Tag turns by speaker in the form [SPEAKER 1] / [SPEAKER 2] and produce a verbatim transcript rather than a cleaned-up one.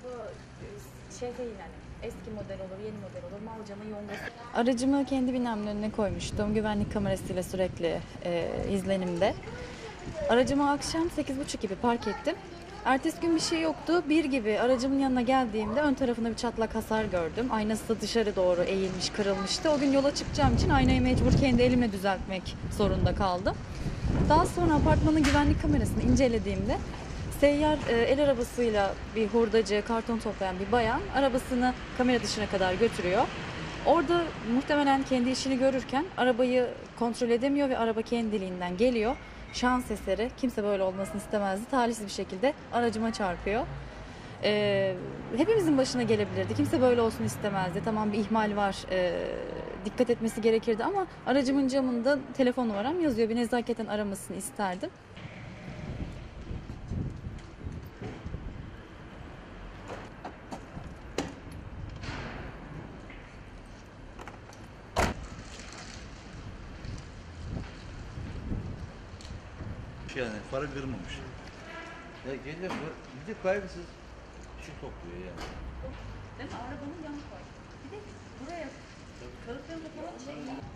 [SPEAKER 1] araba şey değil yani. Eski model olur, yeni model olur. Malcanın yongası. Aracımı kendi binamın önüne koymuştum. Güvenlik kamerasıyla sürekli e, izlenimde. Aracımı akşam sekiz buçuk gibi park ettim. Ertesi gün bir şey yoktu. Bir gibi aracımın yanına geldiğimde ön tarafında bir çatlak hasar gördüm. Aynası da dışarı doğru eğilmiş, kırılmıştı. O gün yola çıkacağım için aynayı mecbur kendi elimle düzeltmek zorunda kaldım. Daha sonra apartmanın güvenlik kamerasını incelediğimde seyyar e, el arabasıyla bir hurdacı, karton toplayan bir bayan arabasını kamera dışına kadar götürüyor. Orada muhtemelen kendi işini görürken arabayı kontrol edemiyor ve araba kendiliğinden geliyor. Şans eseri, kimse böyle olmasını istemezdi. Talihsiz bir şekilde aracıma çarpıyor. Ee, hepimizin başına gelebilirdi. Kimse böyle olsun istemezdi. Tamam, bir ihmal var, ee, dikkat etmesi gerekirdi ama aracımın camında telefon numaram yazıyor. Bir nezaketen aramasını isterdim.
[SPEAKER 2] Yani farı kırmamış. Ya gece bu bir de kaygısız şu topluyor yani.
[SPEAKER 1] Değil mi? Arabanın yan koy. Bir de buraya kağıtlarını falan çekme.